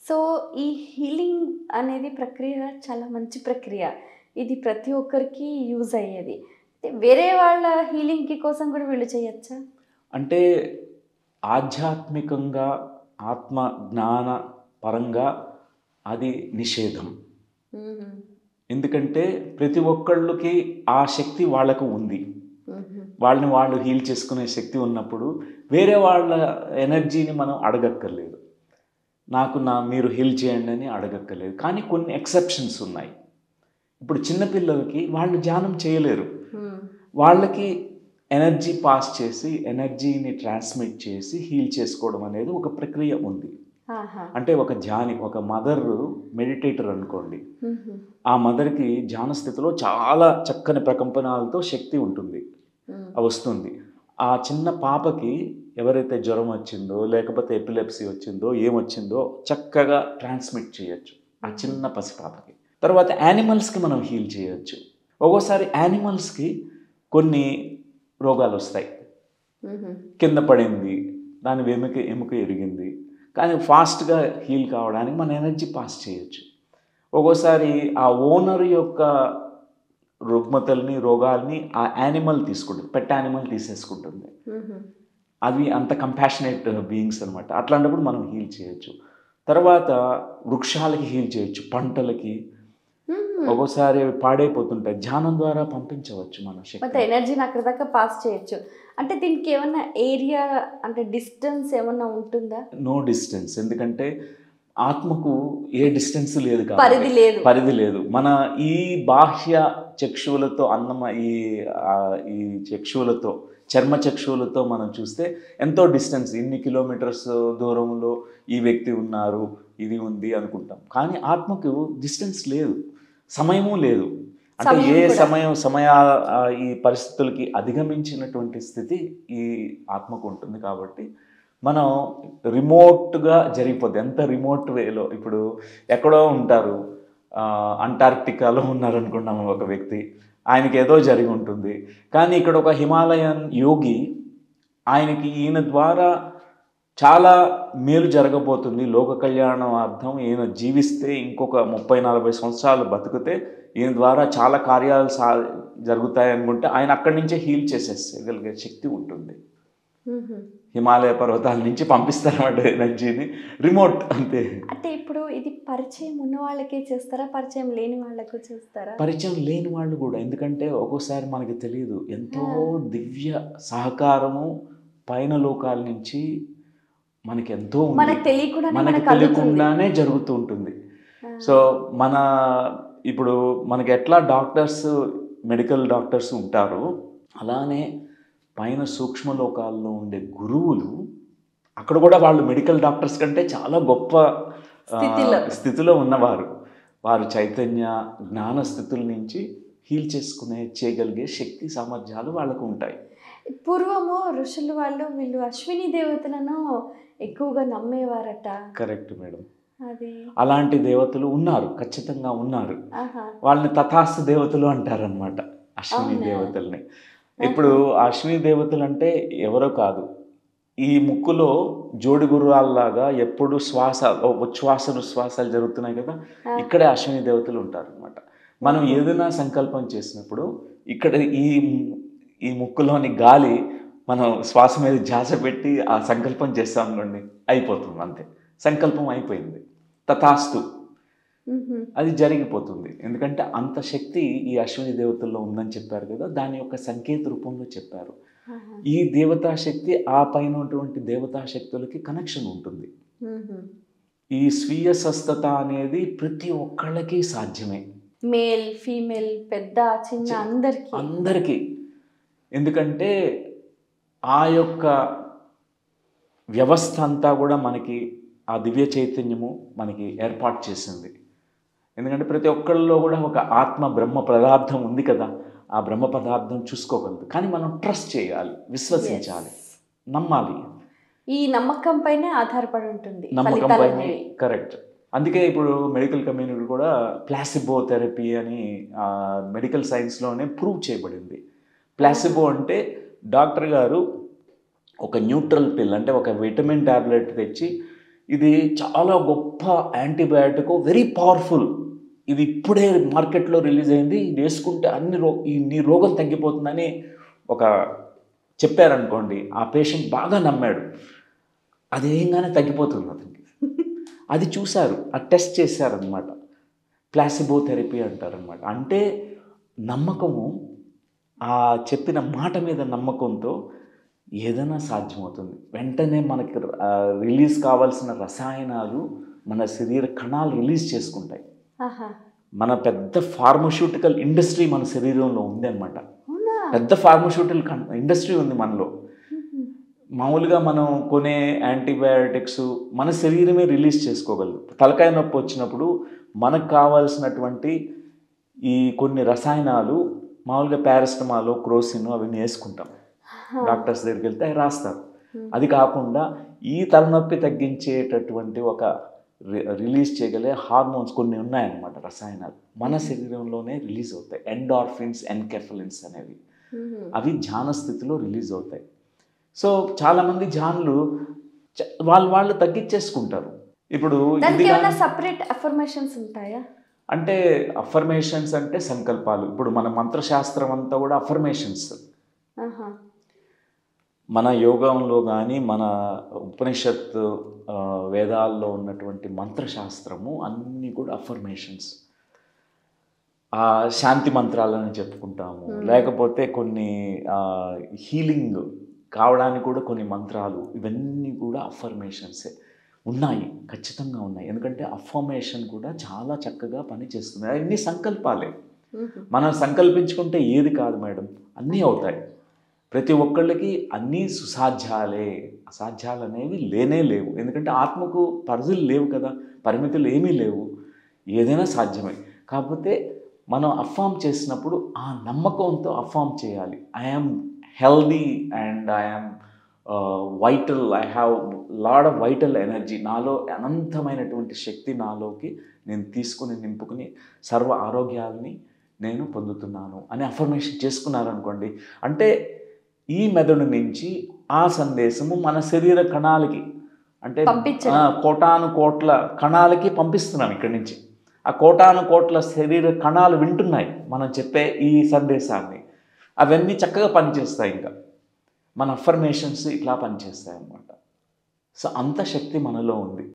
So, ఈ healing అనేది ప్రక్రియ చాలా మంచి ప్రక్రియ. ఇది ప్రతి ఒక్కరికి యూజ్ అయ్యేది. అయితే వేరే వాళ్ళ హీలింగ్‌కి కోసం కూడా వీళ్ళు చేయొచ్చా? అంటే ఆధ్యాత్మికంగా, ఆత్మ జ్ఞాన పరంగా అది నిషేధం. హుహు. ఎందుకంటే ప్రతి ఒక్కళ్ళకి ఆ శక్తి వాళ్ళకు ఉంది. హుహు. వాళ్ళని వాళ్ళు హీల్ చేసుకునే శక్తి ఉన్నప్పుడు వేరే వాళ్ళ ఎనర్జీని మనం అడగక్కర్లేదు. మీరు హీల్ చేయండి అని అడగక్కర్లేదు. కానీ కొన్ని ఎక్సెప్షన్స్ ఉన్నాయి. ఇప్పుడు చిన్నపిల్లలకి వాళ్ళు ధ్యానం చేయలేరు. హ్మ్. వాళ్ళకి ఎనర్జీ పాస్ చేసి, ఎనర్జీని ట్రాన్స్మిట్ చేసి హీల్ చేసుకోవడం అనేది ఒక ప్రక్రియ ఉంది. ఆహా! అంటే ఒక మదర్ మెడిటేటర్ అనుకోండి. హుహు. ఆ మదర్‌కి ధ్యాన స్థితిలో చాలా చక్కని ప్రకంపనాలతో శక్తి ఉంటుంది. హ్మ్. వస్తుంది. ఆ చిన్న పాపకి ఎవరైతే జ్వరం వచ్చిందో, లేకపోతే ఎపిలెప్సీ వచ్చిందో, ఏమొచ్చిందో చక్కగా ట్రాన్స్మిట్ చేయొచ్చు. ఆ చిన్న పసిపాపకి. తర్వాత యానిమల్స్‌కి మనం హీల్ చేయొచ్చు. ఒక్కోసారి యానిమల్స్‌కి కొన్ని రోగాలొస్తాయి. హుహు. కింద పడింది, దాని ఎముక ఇరిగింది. కానీ ఫాస్ట్‌గా హీల్ కావడానికి మన ఎనర్జీ పాస్ చేయొచ్చు. ఒక్కోసారి ఆ ఓనర్ యొక్క రుగ్మతల్ని, రోగాల్ని ఆ యానిమల్ తీసుకుంటుంది. పెట్ యానిమల్ తీసేసుకుంటుంది. హుహు. అవి అంత కంపాషనేట్ బీయింగ్స్ అనమాట. అట్లాంటప్పుడు మనం హీల్ చేయొచ్చు. తర్వాత వృక్షాలకి హీల్ చేయొచ్చు. పంటలకి హుహు. ఒక్కోసారి పాడైపోతుంటాయి. ధ్యానం ద్వారా పంపించవచ్చు మన మొత్తం శక్తిని. ఎనర్జీని అక్కడి దాకా పాస్ చేయొచ్చు. అంటే దీనికి ఏమన్నా ఏరియా అంటే డిస్టెన్స్ ఏమన్నా ఉంటుందా? No distance. ఎందుకంటే ఆత్మకు ఏ డిస్టెన్స్ లేదు పరిధి కాబట్టి. లేదు. పరిధి లేదు. మన ఈ బాహ్య చక్షువులతో ఈ చక్షువులతో, చర్మ చక్షువులతో మనం చూస్తే ఎంతో డిస్టెన్స్ ఇన్ని కిలోమీటర్స్ దూరంలో ఈ వ్యక్తి ఉన్నారు, ఇది ఉంది అనుకుంటాం. కానీ ఆత్మకు డిస్టెన్స్ లేదు. సమయము లేదు. అంటే సమయం ఏ కూడా. ఈ పరిస్థితులకి అధిగమించినటువంటి స్థితి ఈ ఆత్మకు ఉంటుంది కాబట్టి మనం రిమోట్‌గా జరిగిపోద్ది. ఎంత రిమోట్ వేలో ఇప్పుడు ఎక్కడో ఉంటారు. అంటార్క్టికాలో ఉన్నారనుకున్నాము ఒక వ్యక్తి. ఆయనకేదో జరిగి ఉంటుంది. కానీ ఇక్కడ ఒక హిమాలయన్ యోగి ఆయనకి ఈయన ద్వారా చాలా మేలు జరగబోతుంది. లోక కళ్యాణార్థం ఈయన జీవిస్తే ఇంకొక 30, 40 సంవత్సరాలు బతికితే ఈయన ద్వారా చాలా కార్యాలు జరుగుతాయనుకుంటే ఆయన అక్కడి నుంచే హీల్ చేసేయగలిగే శక్తి ఉంటుంది. హుహు. హిమాలయ పర్వతాల నుంచి పంపిస్తారన్నమాట ఎనర్జీని. రిమోట్ అంతే. అంటే ఇప్పుడు ఇది పరిచయం ఉన్న వాళ్ళకే చేస్తారా? పరిచయం లేని వాళ్ళకు చేస్తారా? పరిచయం లేని వాళ్ళు కూడా. ఎందుకంటే ఒక్కోసారి మనకి తెలియదు. ఎంతో ఆ! దివ్య సహకారము పైన లోకాల నుంచి మనకెంతో ఉంది. మనకు తెలియకుండానే మనకి మనకు అందుతుంది. తెలియకుండానే జరుగుతూ ఉంటుంది. ఆ! సో, ఇప్పుడు మనకి ఎట్లా మెడికల్ డాక్టర్స్ ఉంటారో, అలానే పైన సూక్ష్మ లోకాల్లో ఉండే గురువులు అక్కడ కూడా వాళ్ళు మెడికల్ డాక్టర్స్ కంటే చాలా గొప్ప స్థితిలో ఉన్నవారు. వారు చైతన్య, జ్ఞాన స్థితుల నుంచి హీల్ చేయగలిగే శక్తి సామర్థ్యాలు వాళ్ళకు ఉంటాయి. పూర్వము ఋషులు వీళ్ళు అశ్విని దేవతలను ఎక్కువగా నమ్మేవారట. Correct madam. అది అలాంటి దేవతలు ఉన్నారు. ఖచ్చితంగా ఉన్నారు. ఆహా! వాళ్ళని తథాస్తు దేవతలు అంటారనమాట. అశ్విని అవునా? దేవతల్ని. ఆహా! ఇప్పుడు అశ్విని దేవతలు అంటే ఎవరో కాదు. ఈ ముక్కులో జోడి గుర్రాల్లాగా ఎప్పుడు ఉచ్ఛ్వాసాలు జరుగుతున్నాయి కదా! ఆ! ఇక్కడే అశ్విని దేవతలు ఉంటారనమాట. మనం ఏదైనా సంకల్పం చేసినప్పుడు ఇక్కడ ఈ ముక్కులోని గాలి మనం శ్వాస మీద ధ్యాస పెట్టి ఆ సంకల్పం చేస్తామనుకోండి అయిపోతుంది అంతే. సంకల్పం అయిపోయింది. తథాస్తు. హుహు. అది జరిగిపోతుంది. ఎందుకంటే అంత శక్తి ఈ అశ్విని దేవతల్లో ఉందని చెప్పారు కదా! దాని యొక్క సంకేత రూపంలో చెప్పారు. ఆహా! ఈ దేవతా శక్తి ఆ పైన ఉన్నటువంటి దేవతా శక్తులకి కనెక్షన్ ఉంటుంది. హుహు. ఈ స్వీయ స్వస్థత అనేది ప్రతి ఒక్కళ్ళకి సాధ్యమే. మేల్, ఫీమేల్, పెద్ద, చిన్న అందరికీ. ఎందుకంటే ఆ యొక్క వ్యవస్థ అంతా కూడా మనకి ఆ దివ్య చైతన్యము మనకి ఏర్పాటు చేసింది. ఎందుకంటే ప్రతి ఒక్కళ్ళలో కూడా ఒక ఆత్మ బ్రహ్మ పదార్థం ఉంది కదా! ఆ బ్రహ్మ పదార్థం చూసుకోగలదు. కానీ మనం ట్రస్ట్ చేయాలి, విశ్వసించాలి, నమ్మాలి. ఈ నమ్మకం పైనే ఆధారపడి ఉంటుంది నమ్మకం పైనే. ఫలితాలనేవి. కరెక్ట్. అందుకే ఇప్పుడు మెడికల్ కమ్యూనిటీ కూడా ప్లాసిబో థెరపీ అని మెడికల్ సైన్స్‌లోనే ప్రూవ్ చేయబడింది. ప్లాసిబో అంటే డాక్టర్ గారు ఒక న్యూట్రల్ పిల్ అంటే ఒక విటమిన్ టాబ్లెట్ తెచ్చి ఇది చాలా గొప్ప యాంటీబయాటిక్, వెరీ పవర్ఫుల్, ఇది ఇప్పుడే మార్కెట్లో రిలీజ్ అయింది, ఇది వేసుకుంటే నీ రోగం తగ్గిపోతుందని ఒక చెప్పారనుకోండి, ఆ పేషెంట్ బాగా నమ్మాడు, అది వేయంగానే తగ్గిపోతుంది అతనికి. అది చూశారు, ఆ టెస్ట్ చేశారనమాట, ప్లాసిబో థెరపీ అంటారనమాట. అంటే నమ్మకము, ఆ చెప్పిన మాట మీద నమ్మకంతో ఏదైనా సాధ్యమవుతుంది. వెంటనే మనకి రిలీజ్ కావాల్సిన రసాయనాలు మన శరీర కణాలు రిలీజ్ చేసుకుంటాయి. మన పెద్ద ఫార్మస్యూటికల్ ఇండస్ట్రీ మన శరీరంలో ఉంది అనమాట. పెద్ద ఫార్మస్యూటికల్ ఇండస్ట్రీ ఉంది మనలో. మామూలుగా మనం కొనే యాంటీబయాటిక్స్ మన శరీరమే రిలీజ్ చేసుకోగలదు. తలకాయ నొప్పి వచ్చినప్పుడు మనకు కావాల్సినటువంటి ఈ కొన్ని రసాయనాలు, మామూలుగా పారాసిటమాల్, క్రోసిన్ అవన్నీ వేసుకుంటాం, డాక్టర్స్ దగ్గరికి వెళ్తే అవి రాస్తారు. అది కాకుండా ఈ తలనొప్పి తగ్గించేటటువంటి ఒక రిలీజ్ చేయగలిగే హార్మోన్స్ కొన్ని ఉన్నాయన్నమాట, రసాయనాలు మన శరీరంలోనే రిలీజ్ అవుతాయి. ఎండార్ఫిన్స్, ఎన్కెఫలిన్స్ అనేవి, అవి ధ్యాన స్థితిలో రిలీజ్ అవుతాయి. సో చాలామంది ధ్యానులు వాళ్ళు తగ్గించేసుకుంటారు. ఇప్పుడు సపరేట్ అఫర్మేషన్స్ ఉంటాయా? అంటే అఫర్మేషన్స్ అంటే సంకల్పాలు. ఇప్పుడు మన మంత్రశాస్త్రం అంతా కూడా అఫర్మేషన్స్. మన యోగంలో కానీ మన ఉపనిషత్ వేదాల్లో ఉన్నటువంటి మంత్రశాస్త్రము అన్నీ కూడా అఫర్మేషన్స్. శాంతి మంత్రాలని చెప్పుకుంటాము, లేకపోతే కొన్ని హీలింగ్ కావడానికి కూడా కొన్ని మంత్రాలు, ఇవన్నీ కూడా అఫర్మేషన్సే ఉన్నాయి, ఖచ్చితంగా ఉన్నాయి. ఎందుకంటే అఫర్మేషన్ కూడా చాలా చక్కగా పనిచేస్తుంది. అవన్నీ సంకల్పాలే. మనం సంకల్పించుకుంటే ఏది కాదు మేడం, అన్నీ అవుతాయి. ప్రతి ఒక్కళ్ళకి అన్నీ సుసాధ్యాలే, అసాధ్యాలు అనేవి లేనే లేవు. ఎందుకంటే ఆత్మకు పరిధులు లేవు కదా, పరిమితులు ఏమీ లేవు, ఏదైనా సాధ్యమే. కాకపోతే మనం అఫార్మ్ చేసినప్పుడు ఆ నమ్మకంతో అఫార్మ్ చేయాలి. I'm healthy and I'm vital, I have lot of vital energy, నాలో అనంతమైనటువంటి శక్తి నాలోకి నేను తీసుకుని నింపుకుని సర్వ ఆరోగ్యాలని నేను పొందుతున్నాను అని అఫర్మేషన్ చేసుకున్నారనుకోండి, అంటే ఈ మెదడు నుంచి ఆ సందేశము మన శరీర కణాలకి, అంటే కోటాను కోట్ల కణాలకి పంపిస్తున్నాం. ఇక్కడి నుంచి ఆ కోటాను కోట్ల శరీర కణాలు వింటున్నాయి మనం చెప్పే ఈ సందేశాన్ని. అవన్నీ చక్కగా పనిచేస్తాయి. ఇంకా మన అఫర్మేషన్స్ ఇట్లా పనిచేస్తాయి అన్నమాట. సో అంత శక్తి మనలో ఉంది.